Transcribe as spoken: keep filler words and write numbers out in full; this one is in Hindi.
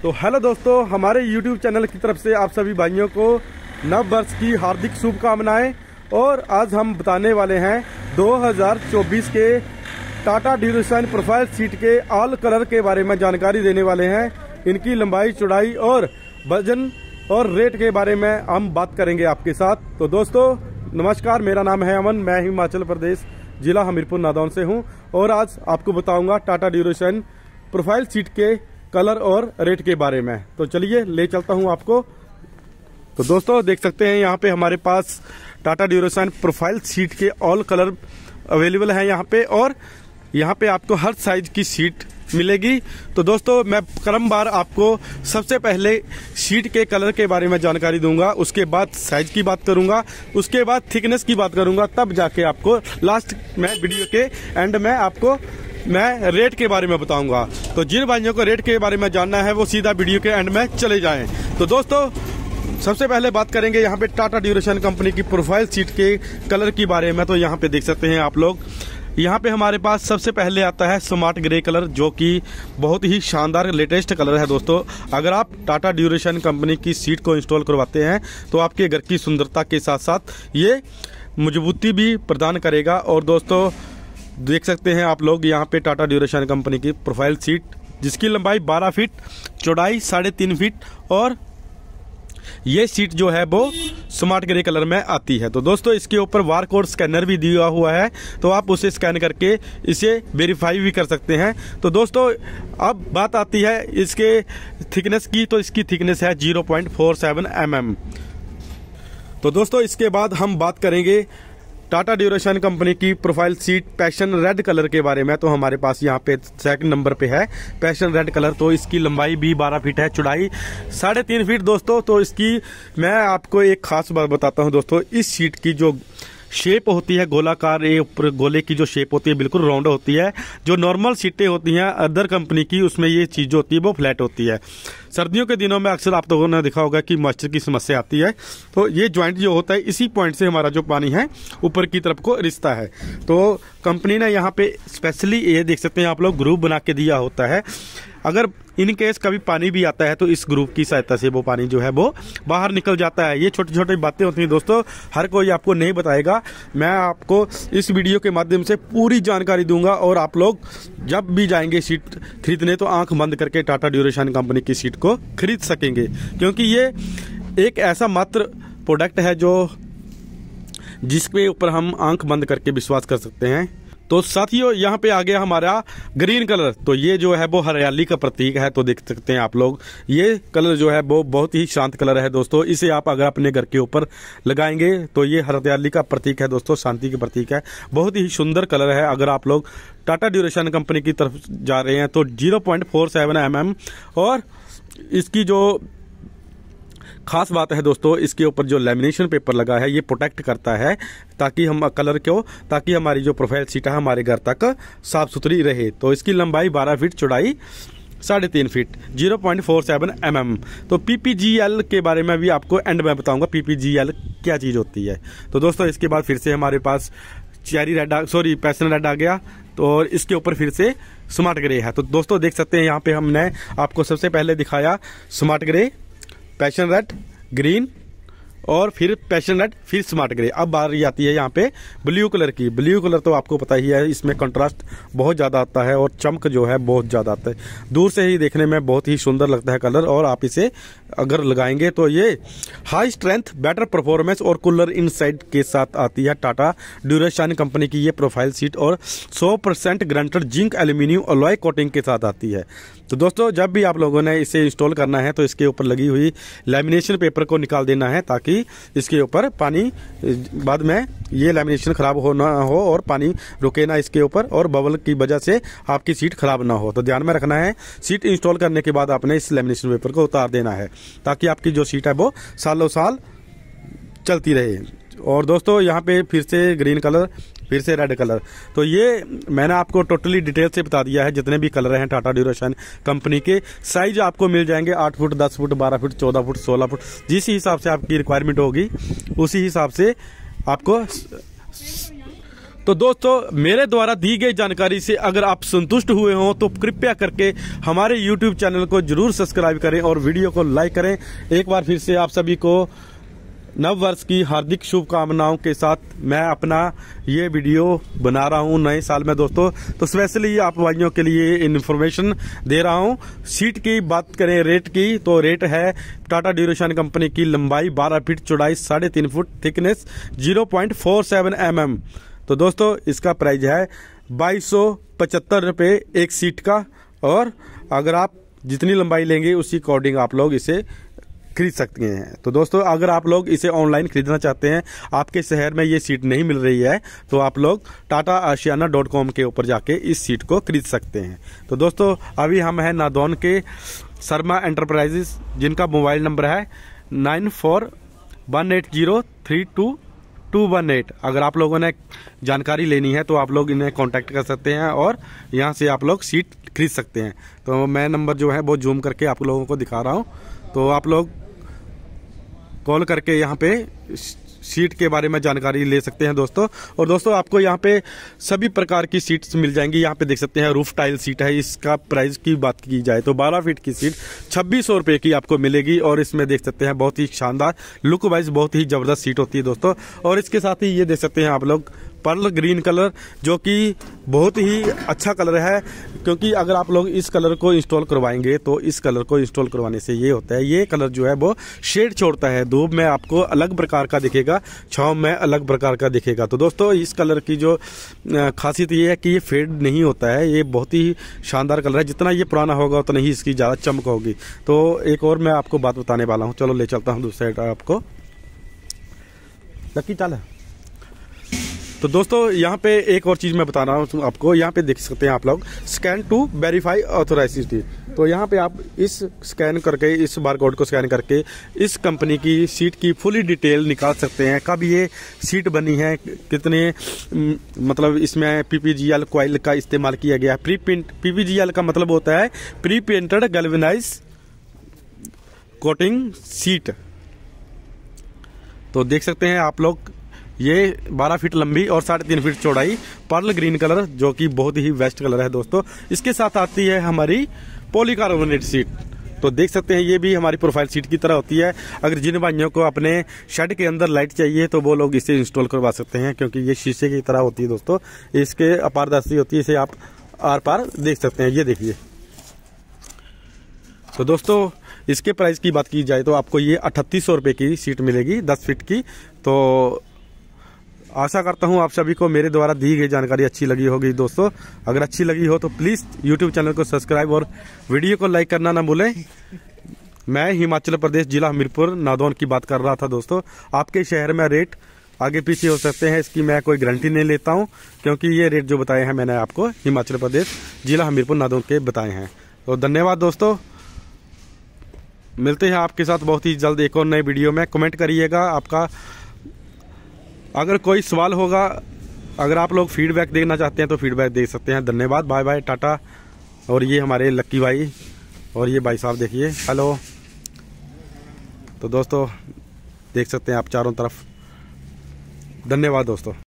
तो हेलो दोस्तों, हमारे यूट्यूब चैनल की तरफ से आप सभी भाइयों को नव वर्ष की हार्दिक शुभकामनाएं। और आज हम बताने वाले हैं दो हज़ार चौबीस के टाटा ड्यूरेशन प्रोफाइल सीट के ऑल कलर के बारे में जानकारी देने वाले हैं। इनकी लंबाई, चौड़ाई और वजन और रेट के बारे में हम बात करेंगे आपके साथ। तो दोस्तों नमस्कार, मेरा नाम है अमन, मैं हिमाचल प्रदेश जिला हमीरपुर नादौन से हूं और आज आपको बताऊंगा टाटा ड्यूरेशन प्रोफाइल सीट के कलर और रेट के बारे में। तो चलिए ले चलता हूं आपको। तो दोस्तों देख सकते हैं यहाँ पे हमारे पास टाटा ड्यूरेशन प्रोफाइल सीट के ऑल कलर अवेलेबल हैं यहाँ पे, और यहाँ पे आपको हर साइज की सीट मिलेगी। तो दोस्तों मैं क्रमवार आपको सबसे पहले सीट के कलर के बारे में जानकारी दूंगा, उसके बाद साइज की बात करूंगा, उसके बाद थिकनेस की बात करूंगा, तब जाके आपको लास्ट में वीडियो के एंड में आपको मैं रेट के बारे में बताऊंगा। तो जिन भाइयों को रेट के बारे में जानना है वो सीधा वीडियो के एंड में चले जाएं। तो दोस्तों सबसे पहले बात करेंगे यहाँ पे टाटा ड्यूरेशन कंपनी की प्रोफाइल सीट के कलर के बारे में। तो यहाँ पे देख सकते हैं आप लोग, यहाँ पे हमारे पास सबसे पहले आता है स्मार्ट ग्रे कलर, जो कि बहुत ही शानदार लेटेस्ट कलर है। दोस्तों अगर आप टाटा ड्यूरेशन कंपनी की सीट को इंस्टॉल करवाते हैं तो आपके घर की सुंदरता के साथ साथ ये मजबूती भी प्रदान करेगा। और दोस्तों देख सकते हैं आप लोग यहाँ पे टाटा ड्यूरेशन कंपनी की प्रोफाइल सीट, जिसकी लंबाई बारह फीट, चौड़ाई साढ़े तीन फीट, और ये सीट जो है वो स्मार्ट ग्रे कलर में आती है। तो दोस्तों इसके ऊपर बार कोड स्कैनर भी दिया हुआ है, तो आप उसे स्कैन करके इसे वेरीफाई भी कर सकते हैं। तो दोस्तों अब बात आती है इसके थिकनेस की। तो इसकी थिकनेस है zero point four seven M M. तो दोस्तों इसके बाद हम बात करेंगे टाटा ड्यूरेशन कंपनी की profile sheet passion red colour के बारे में। तो हमारे पास यहाँ पे सेकंड नंबर पे है पैशन रेड कलर। तो इसकी लंबाई भी बारह फीट है, चौड़ाई साढ़े तीन फीट। दोस्तों तो इसकी मैं आपको एक खास बात बताता हूँ। दोस्तों इस सीट की जो शेप होती है गोलाकार, ये ऊपर गोले की जो शेप होती है बिल्कुल राउंड होती है। जो नॉर्मल सीटें होती हैं अदर कंपनी की, उसमें ये चीज होती है वो फ्लैट होती है। सर्दियों के दिनों में अक्सर आप लोगों ने देखा होगा कि मॉइस्चर की समस्या आती है, तो ये ज्वाइंट जो होता है इसी पॉइंट से हमारा जो पानी है ऊपर की तरफ को रिश्ता है। तो कंपनी ने यहाँ पे स्पेशली ये देख सकते हैं आप लोग ग्रुप बना के दिया होता है। अगर इन केस कभी पानी भी आता है तो इस ग्रुप की सहायता से वो पानी जो है वो बाहर निकल जाता है। ये छोटी छोटी बातें होती हैं दोस्तों, हर कोई आपको नहीं बताएगा। मैं आपको इस वीडियो के माध्यम से पूरी जानकारी दूंगा, और आप लोग जब भी जाएंगे सीट खरीदने तो आंख बंद करके टाटा ड्यूरेशन कंपनी की सीट को खरीद सकेंगे, क्योंकि ये एक ऐसा मात्र प्रोडक्ट है जो जिसके ऊपर हम आंख बंद करके विश्वास कर सकते हैं। तो साथियों यहाँ पे आ गया हमारा ग्रीन कलर। तो ये जो है वो हरियाली का प्रतीक है। तो देख सकते हैं आप लोग, ये कलर जो है वो बहुत ही शांत कलर है दोस्तों। इसे आप अगर अपने घर के ऊपर लगाएंगे तो ये हरियाली का प्रतीक है दोस्तों, शांति का प्रतीक है। बहुत ही सुंदर कलर है। अगर आप लोग टाटा ड्यूरेशन कंपनी की तरफ जा रहे हैं तो zero point four seven M M, और इसकी जो खास बात है दोस्तों, इसके ऊपर जो लैमिनेशन पेपर लगा है ये प्रोटेक्ट करता है ताकि हम कलर को ताकि हमारी जो प्रोफाइल सीट है हमारे घर तक साफ सुथरी रहे। तो इसकी लंबाई बारह फीट, चौड़ाई साढ़े तीन feet, zero point four seven M M. तो पी पी जी एल के बारे में भी आपको एंड में बताऊंगा पी पी जी एल क्या चीज़ होती है। तो दोस्तों इसके बाद फिर से हमारे पास cherry red sorry passion red आ गया, तो और इसके ऊपर फिर से स्मार्ट ग्रे है। तो दोस्तों देख सकते हैं यहाँ पे हमने आपको सबसे पहले दिखाया smart grey, passion red, green और फिर पैशन रेड, फिर स्मार्ट ग्रे। अब बारी आती है यहाँ पे ब्लू कलर की। ब्लू कलर तो आपको पता ही है, इसमें कंट्रास्ट बहुत ज़्यादा आता है और चमक जो है बहुत ज़्यादा आता है। दूर से ही देखने में बहुत ही सुंदर लगता है कलर, और आप इसे अगर लगाएंगे तो ये हाई स्ट्रेंथ, बेटर परफॉर्मेंस और कूलर इनसाइड के साथ आती है टाटा ड्यूरेशन कंपनी की ये प्रोफाइल सीट, और सौ percent granted zinc aluminium alloy coating के साथ आती है। तो दोस्तों जब भी आप लोगों ने इसे इंस्टॉल करना है तो इसके ऊपर लगी हुई लैमिनेशन पेपर को निकाल देना है, ताकि इसके ऊपर पानी बाद में ये लैमिनेशन खराब हो ना हो और पानी रुके ना इसके ऊपर, और बबल की वजह से आपकी सीट खराब ना हो। तो ध्यान में रखना है, सीट इंस्टॉल करने के बाद आपने इस लैमिनेशन पेपर को उतार देना है ताकि आपकी जो सीट है वो सालों साल चलती रहे। और दोस्तों यहाँ पे फिर से ग्रीन कलर, फिर से रेड कलर। तो ये मैंने आपको टोटली डिटेल से बता दिया है जितने भी कलर हैं टाटा ड्यूरेशन कंपनी के। साइज आपको मिल जाएंगे आठ फुट, दस फुट, बारह फुट, चौदह फुट, सोलह फुट, जिस हिसाब से आपकी रिक्वायरमेंट होगी उसी हिसाब से आपको तो दोस्तों, मेरे द्वारा दी गई जानकारी से अगर आप संतुष्ट हुए हों तो कृपया करके हमारे यूट्यूब चैनल को जरूर सब्सक्राइब करें और वीडियो को लाइक करें। एक बार फिर से आप सभी को नव वर्ष की हार्दिक शुभकामनाओं के साथ मैं अपना ये वीडियो बना रहा हूँ नए साल में दोस्तों। तो स्पेशली आप भाइयों के लिए इन्फॉर्मेशन दे रहा हूँ। सीट की बात करें रेट की, तो रेट है टाटा ड्यूरेशन कंपनी की लंबाई बारह फीट, चौड़ाई साढ़े तीन foot, thickness zero point four seven M M. तो दोस्तों, इसका प्राइस है बाईस सौ पचहत्तर रुपये एक सीट का। और अगर आप जितनी लंबाई लेंगे उसी अकॉर्डिंग आप लोग इसे खरीद सकते हैं। तो दोस्तों, अगर आप लोग इसे ऑनलाइन खरीदना चाहते हैं, आपके शहर में ये सीट नहीं मिल रही है, तो आप लोग टाटा आशियाना डॉट कॉम के ऊपर जाके इस सीट को खरीद सकते हैं। तो दोस्तों, अभी हम हैं नादौन के शर्मा एंटरप्राइजेस, जिनका मोबाइल नंबर है nine four one eight zero three two two one eight. अगर आप लोगों ने जानकारी लेनी है तो आप लोग इन्हें कांटेक्ट कर सकते हैं और यहाँ से आप लोग सीट खरीद सकते हैं। तो मैं नंबर जो है वो जूम करके आप लोगों को दिखा रहा हूँ, तो आप लोग कॉल करके यहाँ पे सीट के बारे में जानकारी ले सकते हैं दोस्तों। और दोस्तों, आपको यहाँ पे सभी प्रकार की सीट्स मिल जाएंगी। यहाँ पे देख सकते हैं रूफ टाइल सीट है। इसका प्राइस की बात की जाए तो बारह फीट की सीट छब्बीस सौ रुपये की आपको मिलेगी। और इसमें देख सकते हैं बहुत ही शानदार लुक वाइज बहुत ही जबरदस्त सीट होती है दोस्तों। और इसके साथ ही ये देख सकते हैं आप लोग पर्ल ग्रीन कलर, जो कि बहुत ही अच्छा कलर है, क्योंकि अगर आप लोग इस कलर को इंस्टॉल करवाएंगे तो इस कलर को इंस्टॉल करवाने से ये होता है, ये कलर जो है वो शेड छोड़ता है। धूप में आपको अलग प्रकार का दिखेगा, छांव में अलग प्रकार का दिखेगा। तो दोस्तों, इस कलर की जो खासियत ये है कि ये फेड नहीं होता है, ये बहुत ही शानदार कलर है। जितना ये पुराना होगा उतना ही इसकी ज़्यादा चमक होगी। तो एक और मैं आपको बात बताने वाला हूँ, चलो ले चलता हूँ दूसरे साइड आपको। लक्की चाल है। तो दोस्तों, यहाँ पे एक और चीज़ मैं बता रहा हूँ आपको। यहाँ पे देख सकते हैं आप लोग स्कैन टू वेरीफाई ऑथोराइसिटी। तो यहाँ पे आप इस स्कैन करके, इस बार कोड को स्कैन करके इस कंपनी की सीट की फुली डिटेल निकाल सकते हैं। कब ये सीट बनी है, कितने मतलब इसमें पीपीजीएल कॉइल का इस्तेमाल किया गया है। प्री पेंट पीपीजीएल का मतलब होता है pre painted galvanize coating sheet. तो देख सकते हैं आप लोग, ये बारह फीट लंबी और साढ़े तीन फीट चौड़ाई, पर्ल ग्रीन कलर, जो कि बहुत ही बेस्ट कलर है दोस्तों। इसके साथ आती है हमारी पॉलीकार्बोनेट सीट। तो देख सकते हैं ये भी हमारी प्रोफाइल सीट की तरह होती है। अगर जिन भाइयों को अपने शेड के अंदर लाइट चाहिए तो वो लोग इसे इंस्टॉल करवा सकते हैं, क्योंकि ये शीशे की तरह होती है दोस्तों। इसके अपारदर्शी होती है, इसे आप आर पार देख सकते हैं। ये देखिए। तो दोस्तों, इसके प्राइस की बात की जाए तो आपको ये अठतीस सौ रुपये की सीट मिलेगी दस फीट की। तो आशा करता हूं आप सभी को मेरे द्वारा दी गई जानकारी अच्छी लगी होगी दोस्तों। अगर अच्छी लगी हो तो प्लीज़ यूट्यूब चैनल को सब्सक्राइब और वीडियो को लाइक करना ना भूलें। मैं हिमाचल प्रदेश जिला हमीरपुर नादौन की बात कर रहा था दोस्तों। आपके शहर में रेट आगे पीछे हो सकते हैं, इसकी मैं कोई गारंटी नहीं लेता हूं, क्योंकि ये रेट जो बताए हैं मैंने आपको हिमाचल प्रदेश जिला हमीरपुर नादौन के बताए हैं। तो धन्यवाद दोस्तों, मिलते हैं आपके साथ बहुत ही जल्द एक और नए वीडियो में। कमेंट करिएगा आपका अगर कोई सवाल होगा। अगर आप लोग फीडबैक देना चाहते हैं तो फीडबैक दे सकते हैं। धन्यवाद, बाय बाय, टाटा। और ये हमारे लक्की भाई और ये भाई साहब देखिए, हेलो। तो दोस्तों, देख सकते हैं आप चारों तरफ। धन्यवाद दोस्तों।